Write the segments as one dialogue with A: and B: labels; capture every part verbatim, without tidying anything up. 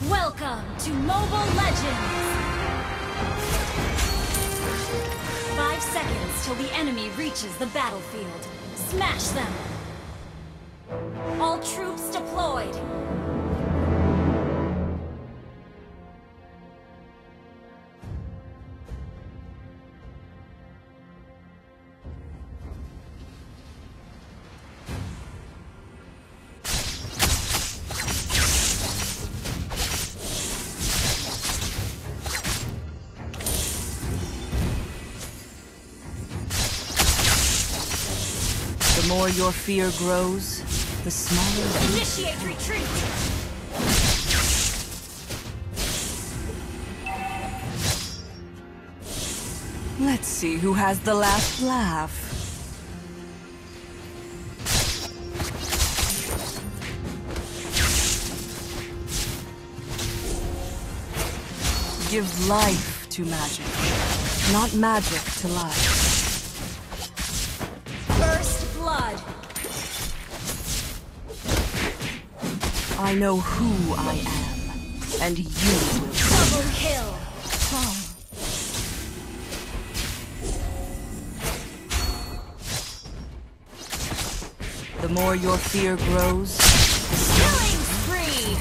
A: Welcome to Mobile Legends! Five seconds till the enemy reaches the battlefield. Smash them! All troops deployed!
B: The more your fear grows, the smaller...
A: Initiate retreat!
B: Let's see who has the last laugh. Give life to magic, not magic to life.
A: First blood!
B: I know who I am, and you will.
A: Double kill!
B: The more your fear grows,
A: Killing spree!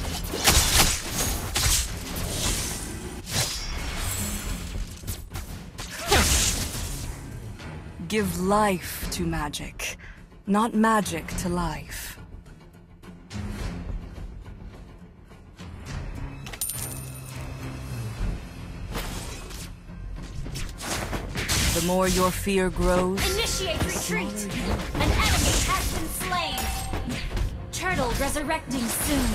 B: give life to magic, not magic to life. The more your fear grows,
A: Initiate retreat! An enemy has been slain! Turtle resurrecting soon!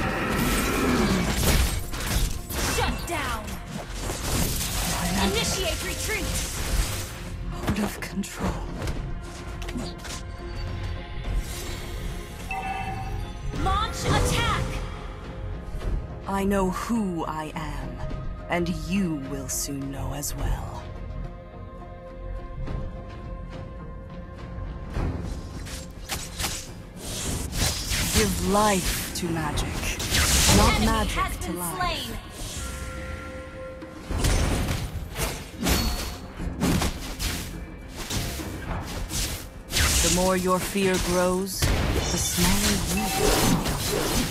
A: Shut down! Initiate retreat!
B: out of control.
A: Launch attack!
B: I know who I am, and you will soon know as well. Give life to magic, not
A: Enemy
B: magic
A: has
B: to
A: been
B: life.
A: slain.
B: The more your fear grows, the smaller you become.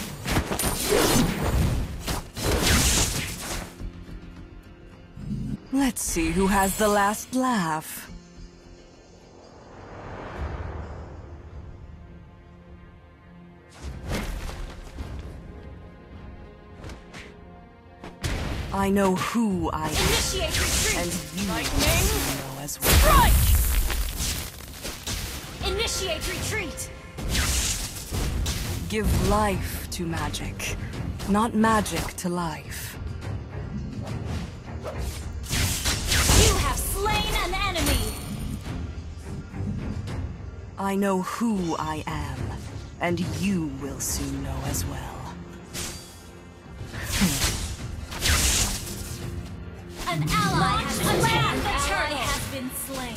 B: Let's see who has the last laugh. I know who I am,
A: Initiate retreat!
B: and you
A: Lightning!
B: know as well.
A: Strike! Initiate retreat!
B: Give life to magic, not magic to life.
A: You have slain an enemy!
B: I know who I am, and you will soon know as well.
A: An ally has been slain! The turtle has been slain!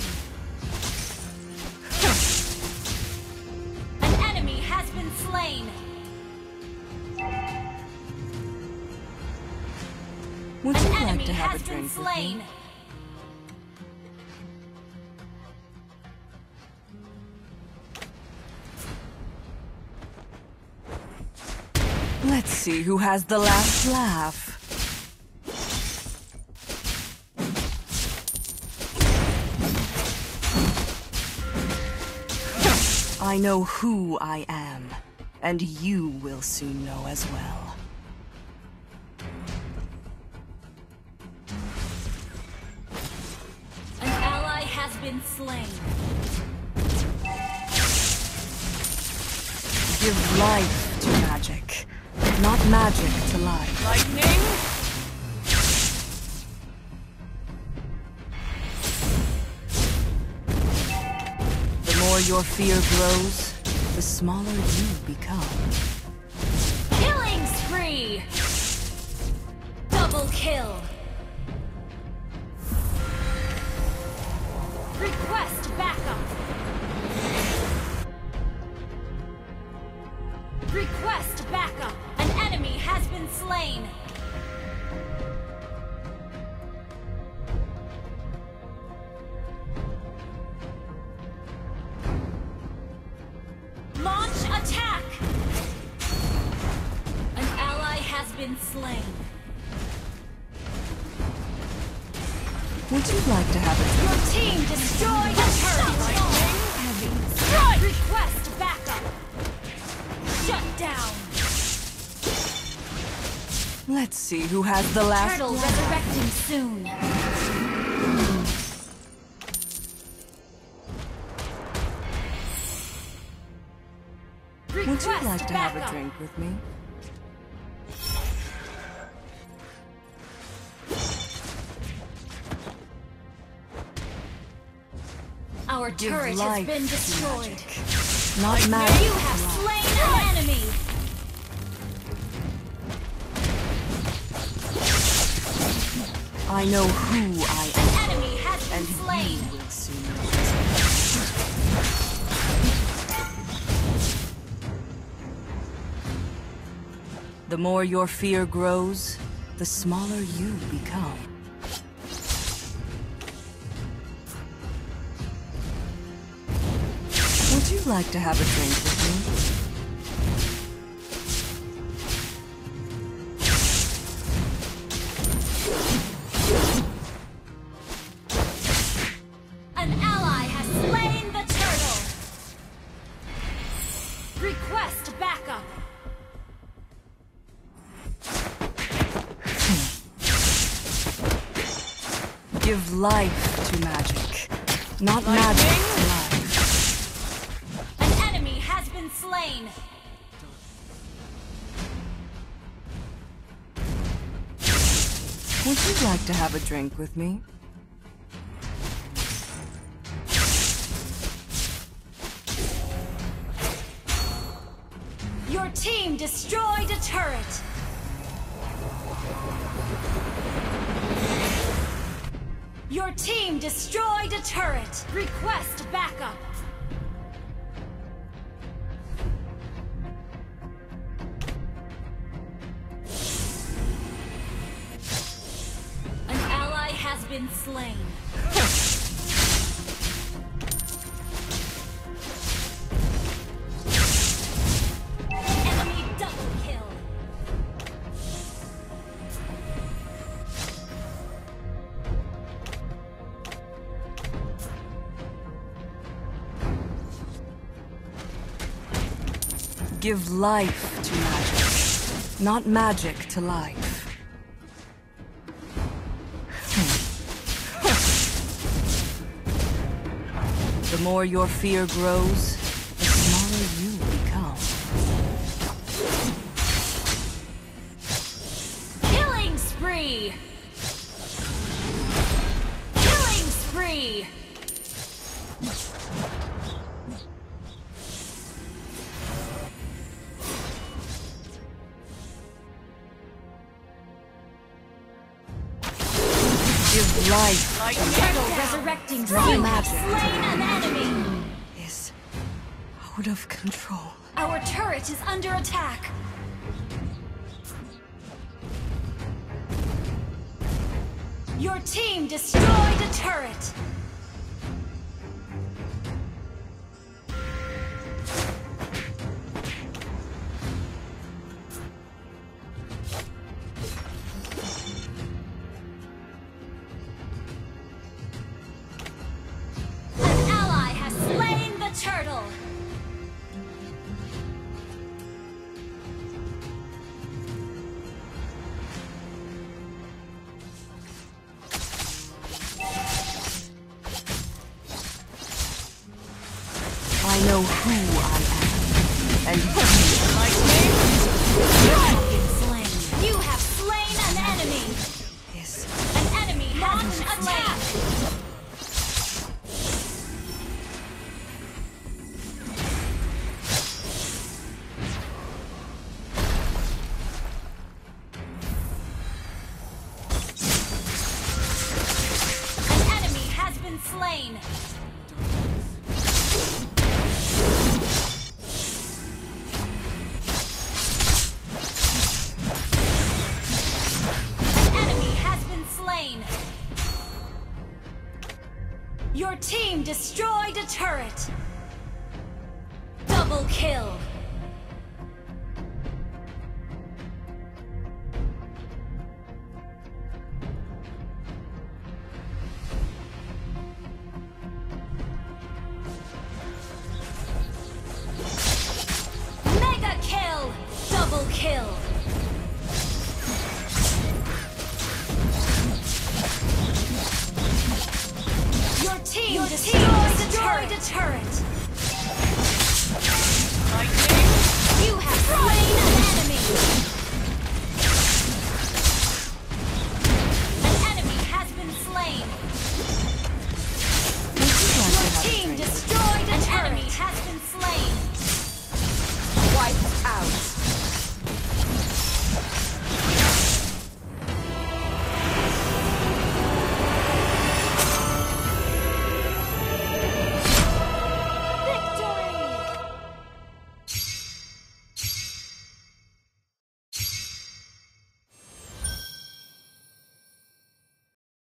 A: An enemy has been slain!
B: Would
A: An
B: you like
A: enemy
B: to have
A: has
B: a
A: been
B: drink with
A: slain!
B: me? Let's see who has the last laugh. I know who I am, and you will soon know as well.
A: An ally has been slain!
B: Give life to magic, not magic to life.
A: Lightning!
B: The more your fear grows, the smaller you become.
A: Killing spree! Double kill! Request backup! Request backup! An enemy has been slain. Launch attack! An ally has been slain.
B: Would you like to have a drink?
A: Your team destroyed a turret! Strike! Request backup! Shut down!
B: Let's see who has the last
A: Turtle
B: word.
A: resurrecting soon.
B: Would you
A: Request
B: like to have
A: backup.
B: a drink with me?
A: Our
B: Give
A: turret has
B: life
A: been
B: to
A: destroyed.
B: magic. Not magic.
A: You have slain an enemy.
B: I know who I am,
A: An enemy has been
B: and
A: slain.
B: you will soon know. The more your fear grows, the smaller you become. Would you like to have a drink with me?
A: An ally has slain the turtle. Request backup.
B: Give life to magic, not magic to life.
A: An enemy has been slain.
B: Would you like to have a drink with me?
A: Your team destroyed a turret. Your team destroyed a turret. Request backup. An ally has been slain. Enemy double kill.
B: Give life to magic, not magic to life. The more your fear grows, the smaller you become.
A: Killing spree! Killing spree!
B: Give life
A: Like turtle resurrecting
B: Not
A: soon. You have
B: magic.
A: slain an enemy.
B: is out of control.
A: Our turret is under attack. Your team destroyed a turret. An ally has slain the turtle.
B: I know who I am, and you like
A: Slain. You have slain an enemy.
B: is
A: An enemy has been attacked. An enemy has been slain. destroyed a turret! Double kill! Mega kill! Double kill! Your team, Your destroyed, team destroyed a turret!